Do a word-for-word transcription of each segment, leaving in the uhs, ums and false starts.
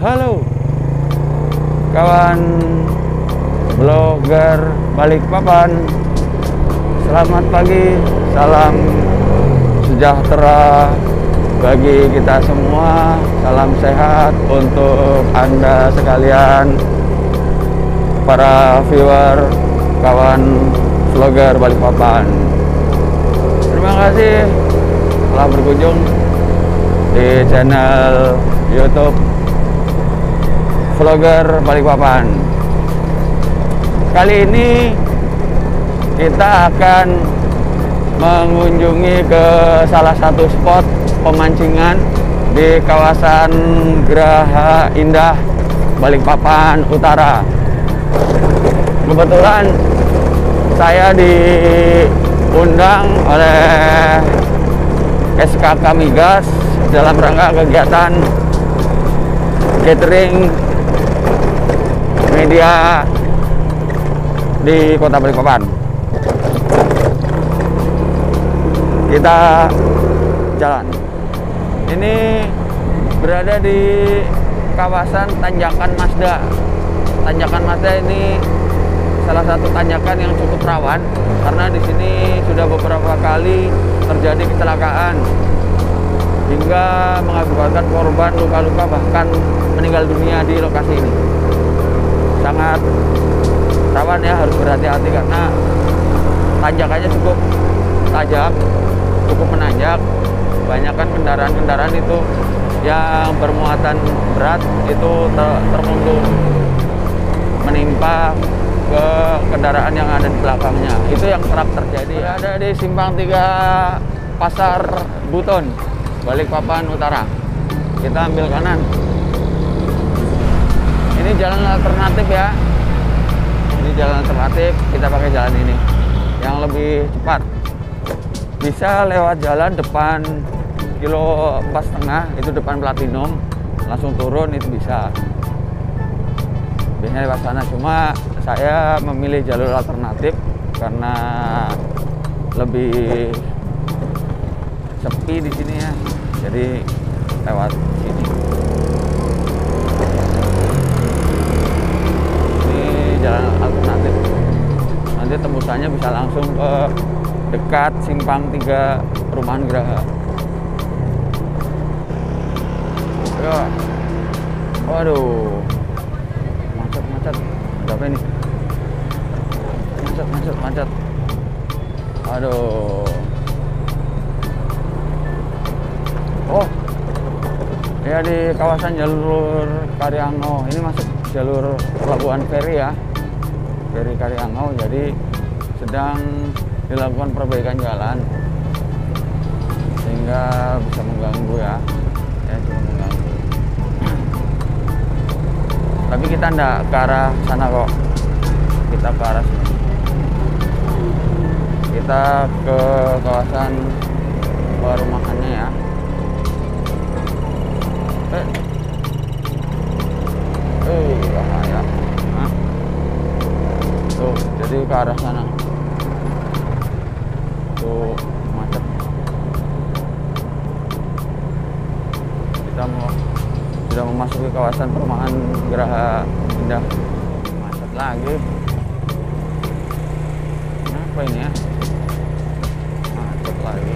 Halo kawan blogger Balikpapan, selamat pagi, salam sejahtera bagi kita semua, salam sehat untuk Anda sekalian, para viewer, kawan vlogger Balikpapan. Terima kasih telah berkunjung di channel YouTube vlogger Balikpapan. Kali ini kita akan mengunjungi ke salah satu spot pemancingan di kawasan Geraha Indah Balikpapan Utara. Kebetulan saya diundang oleh S K K Migas dalam rangka kegiatan catering media di Kota Balikpapan. Kita jalan. Ini berada di kawasan Tanjakan Mazda. Tanjakan Mazda ini salah satu tanjakan yang cukup rawan karena di sini sudah beberapa kali terjadi kecelakaan hingga mengakibatkan korban luka-luka bahkan meninggal dunia di lokasi ini. Sangat rawan ya, harus berhati-hati karena tanjakannya cukup tajam, cukup menanjak. Banyakkan kendaraan-kendaraan itu yang bermuatan berat itu ter termundur menimpa ke kendaraan yang ada di belakangnya. Itu yang kerap terjadi. Ada di simpang tiga Pasar Buton, Balikpapan Utara. Kita ambil kanan. Ini jalan alternatif ya. Ini jalan alternatif, kita pakai jalan ini yang lebih cepat. Bisa lewat jalan depan kilo empat setengah, itu depan Platinum, langsung turun itu bisa. Biasanya lewat sana, cuma saya memilih jalur alternatif karena lebih sepi di sini ya, jadi lewat sini. Ini jalan alternatif. Nanti tembusannya bisa langsung ke dekat simpang tiga Perumahan Geraha. Ya. Waduh. Macet-macet. Ada apa ini? Macet, macet, macet. Aduh. Oh, ya di kawasan jalur Karyangau. Ini masuk jalur pelabuhan feri ya, feri Karyangau. Jadi sedang dilakukan perbaikan jalan sehingga bisa mengganggu ya, ya cuma mengganggu. Tapi kita enggak ke arah sana kok, kita ke arah sini. Kita ke kawasan perumahannya ya. Eh, eh, bahaya. Nah. Tuh, jadi ke arah sana. Tuh, macet. Kita mau sudah memasuki kawasan perumahan Geraha Indah. Macet lagi. Apa ini ya? Macet lagi.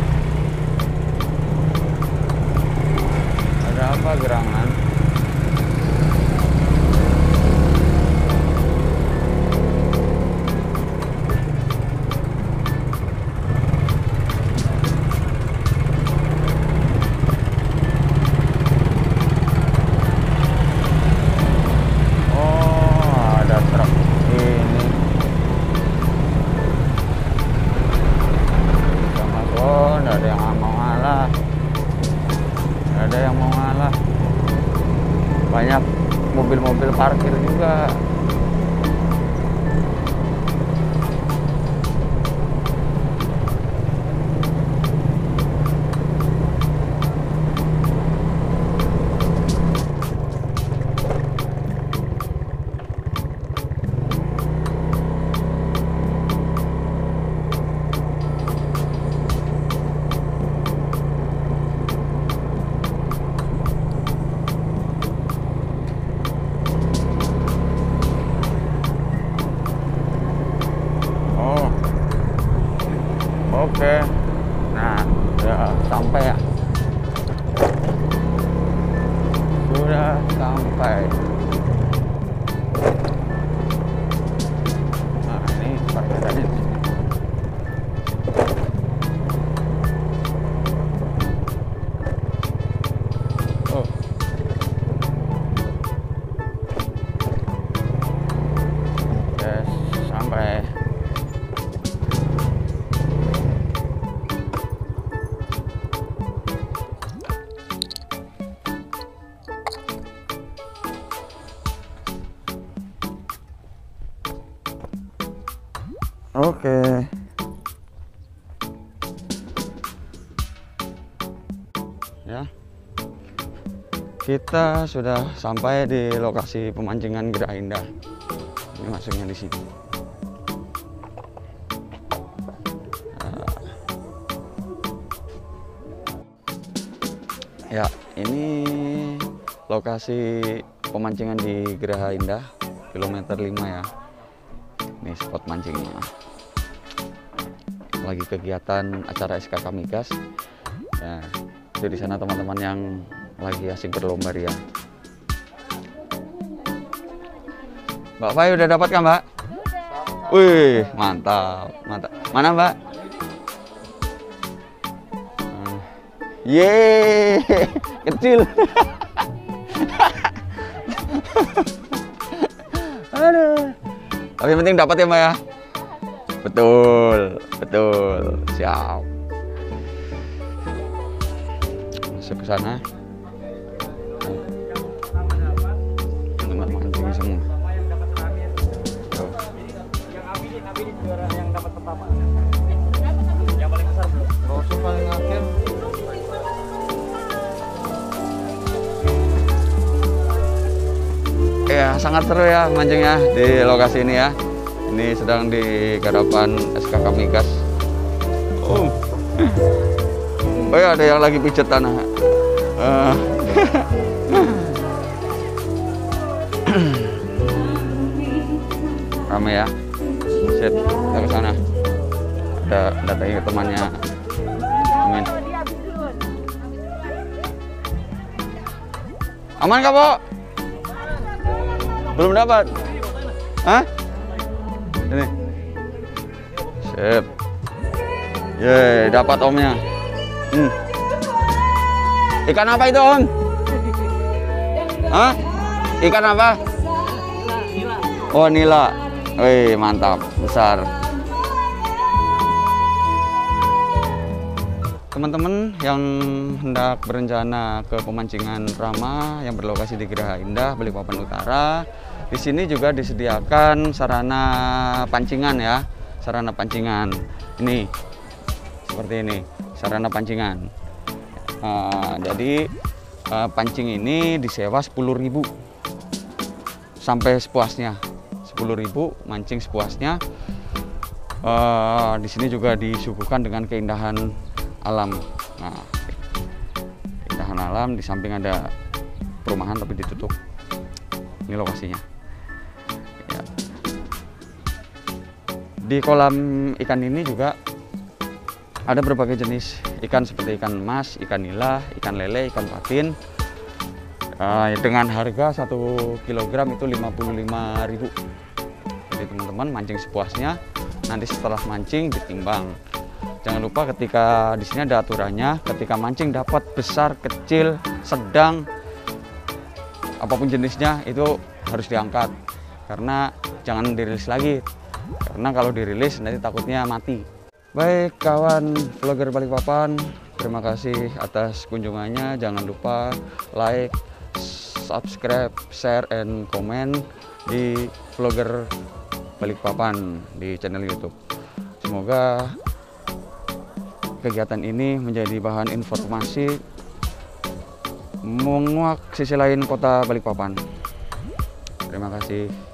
Apa gerangan? Oh, ada truk ini. Sama pun ada yang mau ngalah. Ada yang mau ngalah. Banyak mobil-mobil parkir juga. Nah, udah sampai ya. Sudah sampai. Nah, ini parkirannya di sini. Oh. Yes, sampai. Oke. Ya. Kita sudah sampai di lokasi pemancingan Geraha Indah. Ini masuknya di sini. Nah. Ya, ini lokasi pemancingan di Geraha Indah, kilometer lima ya. Ini spot mancingnya. Lagi kegiatan acara S K K Migas. Ya, itu di sana teman-teman yang lagi asik berlomba ya. Mbak Fai udah dapat kan, Mbak? Wih, mantap, mantap. Mana, Mbak? Yeay, kecil. Aduh. Tapi yang penting dapat ya, Mbak ya. Betul, betul. Siap. Masuk ke sana. Teman mancing semua. Tuh. Yang Abi nih, Abi nih juara yang dapat pertama. Yang paling besar belum? Rasul paling akhir. Ya, sangat seru ya mancingnya di lokasi ini ya. Ini sedang di garapan S K K Migas. Oh, oh ya, ada yang lagi pijat tanah. Uh. Rame ya. Set, kita ke sana. Ada datangin temannya. Amin. Aman kah, Po? Belum dapat? Hah? Ini. Sip. Yeay, dapat omnya. Hmm. Ikan apa itu, Om? Hah? Ikan apa? Oh, nila. Wih, mantap, besar. Teman-teman yang hendak berencana ke pemancingan Rama yang berlokasi di Geraha Indah, Balikpapan Utara, di sini juga disediakan sarana pancingan ya, sarana pancingan. Ini seperti ini, sarana pancingan. Uh, jadi uh, pancing ini disewa sepuluh ribu sampai sepuasnya. sepuluh ribu mancing sepuasnya. Uh, di sini juga disuguhkan dengan keindahan alam. Nah, keindahan alam, di samping ada perumahan tapi ditutup. Ini lokasinya. Ya. Di kolam ikan ini juga ada berbagai jenis ikan seperti ikan emas, ikan nila, ikan lele, ikan patin. Uh, dengan harga satu kilogram itu lima puluh lima ribu. Jadi teman-teman mancing sepuasnya. Nanti setelah mancing ditimbang. Jangan lupa ketika di sini ada aturannya, ketika mancing dapat besar, kecil, sedang, apapun jenisnya itu harus diangkat. Karena jangan dirilis lagi. Karena kalau dirilis nanti takutnya mati. Baik kawan vlogger Balikpapan, terima kasih atas kunjungannya. Jangan lupa like, subscribe, share, and comment di vlogger Balikpapan di channel YouTube. Semoga kegiatan ini menjadi bahan informasi menguak sisi lain kota Balikpapan. Terima kasih.